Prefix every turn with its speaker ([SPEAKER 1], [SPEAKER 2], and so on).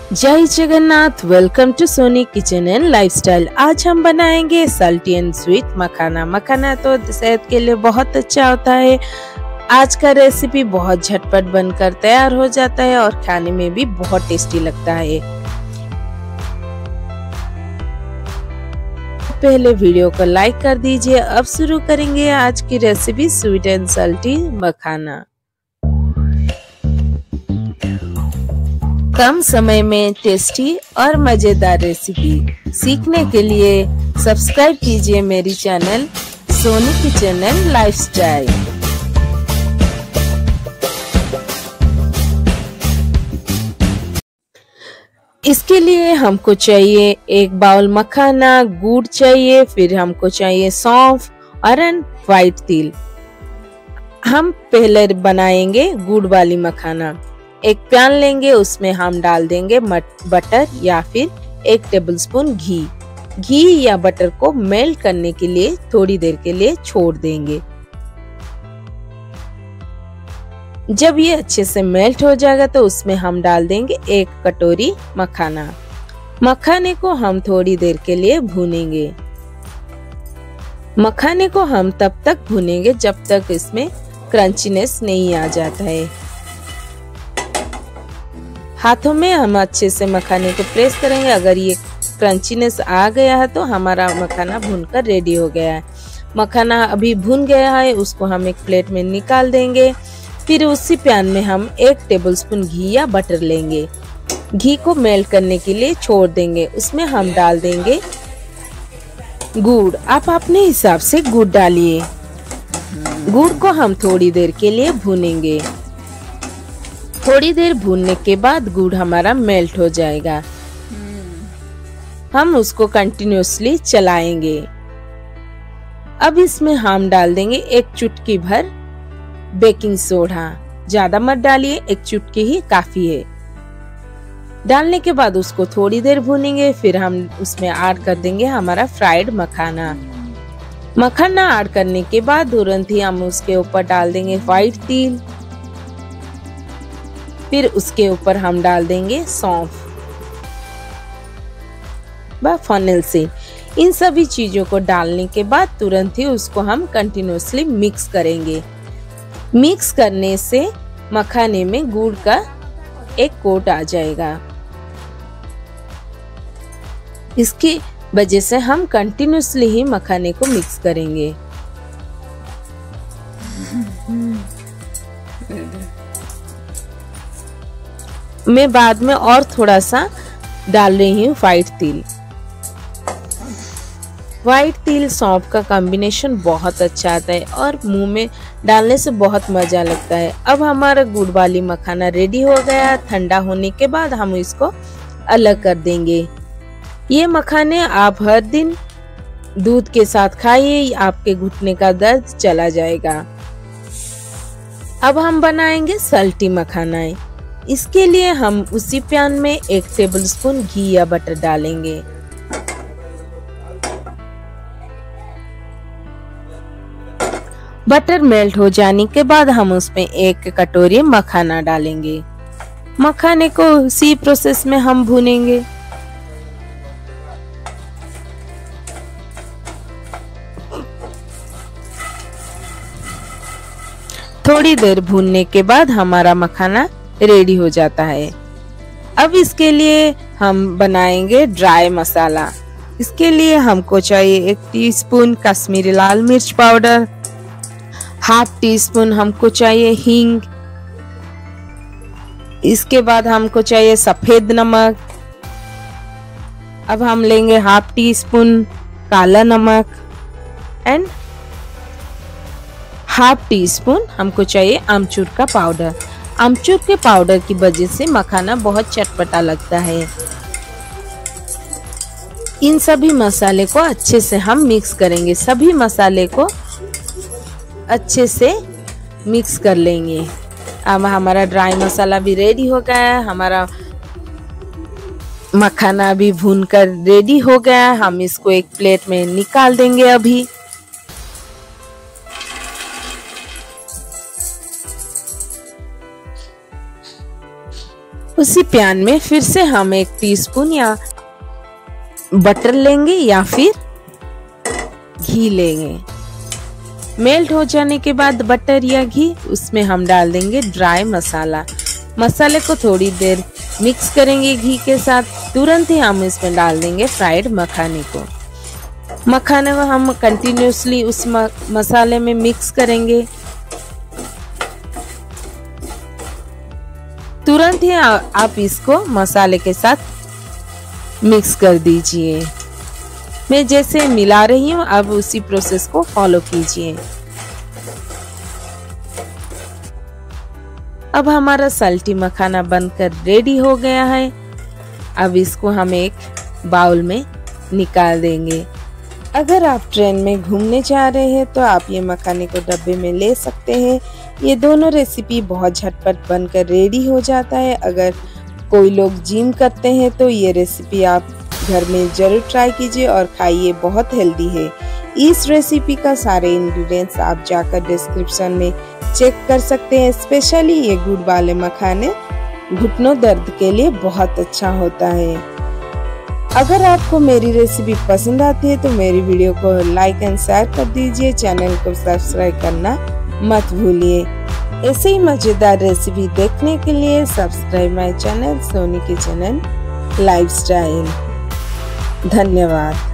[SPEAKER 1] जय Jagannath. Welcome to Soni kitchen and lifestyle. आज हम बनाएंगे salty and sweet makhana. Makhana तो सेहत के लिए बहुत अच्छा होता है। आज का रेसिपी बहुत झटपट बनकर तैयार हो जाता है और खाने में भी बहुत टेस्टी लगता है। पहले वीडियो को लाइक कर दीजिए। अब शुरू करेंगे आज की recipe sweet and salty makhana. कम समय में टेस्टी और मजेदार रेसिपी सीखने के लिए सब्सक्राइब कीजिए मेरी channel Soni kitchen and lifestyle. इसके लिए हमको चाहिए एक बाउल मखाना, गुड़ चाहिए, फिर हमको चाहिए सौंफ और व्हाइट तिल। हम पहले बनाएंगे गुड़ वाली मखाना। एक पैन लेंगे, उसमें हम डाल देंगे बटर या फिर 1 टेबलस्पून घी। घी या बटर को मेल्ट करने के लिए थोड़ी देर के लिए छोड़ देंगे। जब ये अच्छे से मेल्ट हो जाएगा तो उसमें हम डाल देंगे 1 कटोरी मखाना। मखाने को हम थोड़ी देर के लिए भूनेंगे। मखाने को हम तब तक भूनेंगे जब तक इसमें क्रंचीनेस नहीं आ जाता है। हाथों में हम अच्छे से मखाने को प्रेस करेंगे। अगर ये क्रंचीनेस आ गया है तो हमारा मखाना भूनकर रेडी हो गया है। मखाना अभी भून गया है, उसको हम एक प्लेट में निकाल देंगे। फिर उसी पैन में हम 1 टेबलस्पून घी या बटर लेंगे। घी को मेल्ट करने के लिए छोड़ देंगे। उसमें हम डाल देंगे गुड़। आप अपने हिसाब से गुड़ डालिए। गुड़ को हम थोड़ी देर के लिए भूनेंगे। थोड़ी देर भूनने के बाद गुड़ हमारा मेल्ट हो जाएगा। हम उसको कंटिन्यूअसली चलाएंगे। अब इसमें हम डाल देंगे 1 चुटकी भर बेकिंग सोडा। ज्यादा मत डालिए, 1 चुटकी ही काफी है। डालने के बाद उसको थोड़ी देर भूनेंगे। फिर हम उसमें ऐड कर देंगे हमारा फ्राइड मखाना। मखाना ऐड करने के बाद तुरंत ही हम उसके ऊपर डाल देंगे व्हाइट तिल। फिर उसके ऊपर हम डाल देंगे सौंफ व फनेल सीड। इन सभी चीजों को डालने के बाद तुरंत ही उसको हम कंटिन्यूअसली मिक्स करेंगे। मिक्स करने से मखाने में गुड़ का एक कोट आ जाएगा। इसकी वजह से हम कंटिन्यूअसली ही मखाने को मिक्स करेंगे। मैं बाद में और थोड़ा सा डाल रही हूँ व्हाइट तिल। व्हाइट तिल सौंफ का कॉम्बिनेशन बहुत अच्छा आता है और मुंह में डालने से बहुत मजा लगता है। अब हमारा गुड़ वाली मखाना रेडी हो गया। ठंडा होने के बाद हम इसको अलग कर देंगे। ये मखाने आप हर दिन दूध के साथ खाइए, आपके घुटने का दर्द चला जाएगा। अब हम बनाएंगे साल्टी मखाना। इसके लिए हम उसी पैन में 1 टेबलस्पून घी या बटर डालेंगे। बटर मेल्ट हो जाने के बाद हम उसमें 1 कटोरी मखाना डालेंगे। मखाने को उसी प्रोसेस में हम भूनेंगे। थोड़ी देर भूनने के बाद हमारा मखाना रेडी हो जाता है। अब इसके लिए हम बनाएंगे ड्राई मसाला। इसके लिए हमको चाहिए 1 टीस्पून कश्मीरी लाल मिर्च पाउडर, ½ टीस्पून हमको चाहिए हींग। इसके बाद हमको चाहिए सफेद नमक। अब हम लेंगे ½ टीस्पून काला नमक एंड ½ टीस्पून हमको चाहिए आमचूर का पाउडर। आमचूर के पाउडर की वजह से मखाना बहुत चटपटा लगता है। इन सभी मसाले को अच्छे से हम मिक्स करेंगे। सभी मसाले को अच्छे से मिक्स कर लेंगे। अब हमारा ड्राई मसाला भी रेडी हो गया है। हमारा मखाना भी भूनकर रेडी हो गया है। हम इसको एक प्लेट में निकाल देंगे। अभी उसी पैन में फिर से हम 1 टीस्पून या बटर लेंगे या फिर घी लेंगे। मेल्ट हो जाने के बाद बटर या घी, उसमें हम डाल देंगे ड्राई मसाला। मसाले को थोड़ी देर मिक्स करेंगे घी के साथ। तुरंत ही हम इसमें डाल देंगे फ्राइड मखाने को। मखाने को हम कंटिन्यूसली उस मसाले में मिक्स करेंगे। तुरंत ही आप इसको मसाले के साथ मिक्स कर दीजिए। मैं जैसे मिला रही हूँ, अब उसी प्रोसेस को फॉलो कीजिए। अब हमारा सल्टी मखाना बनकर रेडी हो गया है। अब इसको हम एक बाउल में निकाल देंगे। अगर आप ट्रेन में घूमने जा रहे हैं तो आप ये मखाने को डब्बे में ले सकते हैं। ये दोनों रेसिपी बहुत झटपट बनकर रेडी हो जाता है। अगर कोई लोग जिम करते हैं तो ये रेसिपी आप घर में जरूर ट्राई कीजिए और खाइए, बहुत हेल्दी है। इस रेसिपी का सारे इंग्रेडिएंट्स आप जाकर डिस्क्रिप्शन में चेक कर सकते हैं। स्पेशली ये गुड़ वाले मखाने घुटनों दर्द के लिए बहुत अच्छा होता है। अगर आपको मेरी रेसिपी पसंद आती है तो मेरी वीडियो को लाइक एंड शेयर कर दीजिए। चैनल को सब्सक्राइब करना मत भूलिए। ऐसे ही मजेदार रेसिपी देखने के लिए subscribe my channel Soni kitchen and lifestyle. धन्यवाद।